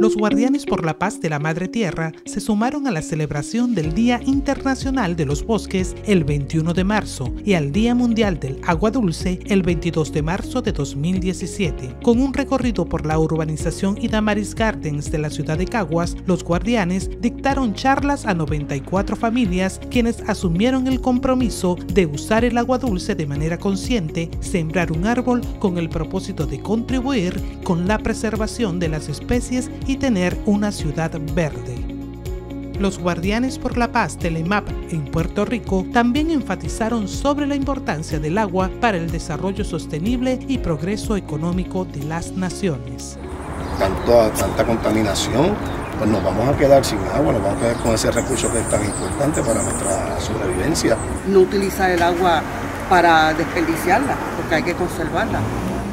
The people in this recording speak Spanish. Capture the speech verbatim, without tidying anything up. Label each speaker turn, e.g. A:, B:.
A: Los Guardianes por la Paz de la Madre Tierra se sumaron a la celebración del Día Internacional de los Bosques el veintiuno de marzo y al Día Mundial del Agua Dulce el veintidós de marzo de dos mil diecisiete. Con un recorrido por la urbanización Idamaris Gardens de la ciudad de Caguas, los Guardianes dictaron charlas a noventa y cuatro familias quienes asumieron el compromiso de usar el agua dulce de manera consciente, sembrar un árbol con el propósito de contribuir con la preservación de las especies y tener una ciudad verde. Los Guardianes por la Paz del E M A P en Puerto Rico también enfatizaron sobre la importancia del agua para el desarrollo sostenible y progreso económico de las naciones.
B: Tanto, tanta contaminación, pues nos vamos a quedar sin agua, nos vamos a quedar con ese recurso que es tan importante para nuestra sobrevivencia.
C: No utilizar el agua para desperdiciarla, porque hay que conservarla.